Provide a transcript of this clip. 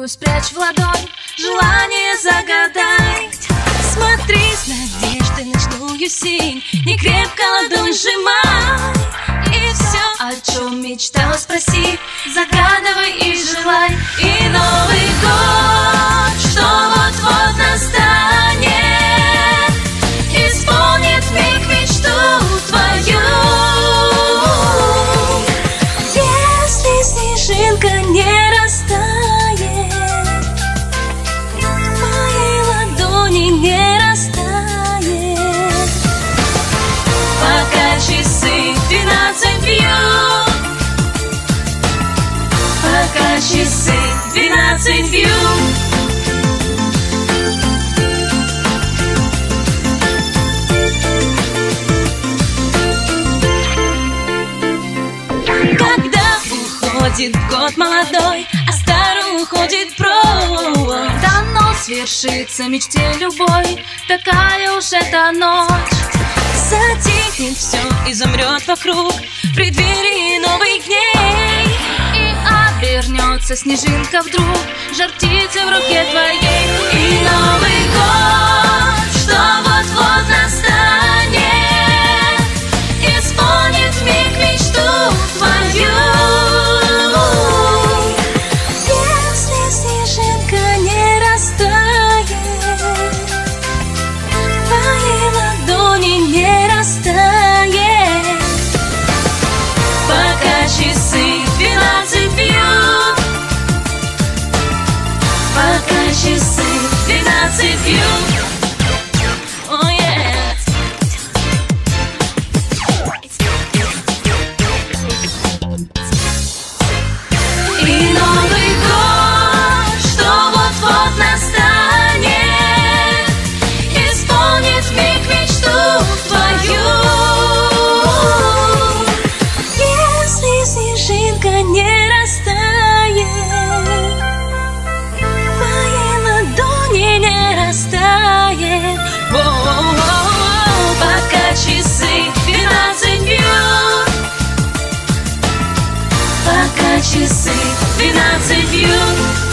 спрячь в ладонь, желание загадай. Смотри с надеждой ночную синь, не крепко ладонь сжимай. И все, о чем мечтала, спроси, загадывай и желай. И Новый год, что вот-вот настанет, исполнит вмиг мечту твою. Если снежинка не растает, в моей ладони не растает, пока часы 12 бьют, пока часы 12 бьют. Уходит год молодой, а старый уходит прочь. Дано свершится мечте любой, такая уж эта ночь. Затихнет все и замрет вокруг в преддверии новых дней. И обернется снежинка вдруг, жар птицы в руке твоей. И Новый год, что вот-вот настанет, исполнит вмиг мечту твою. Часы 12 бьют. Oh, yeah. И Новый год, что вот-вот настанет, исполнит вмиг мечту твою. Если снежинка не растает, пока часы 12 бьют, пока часы 12 бьют.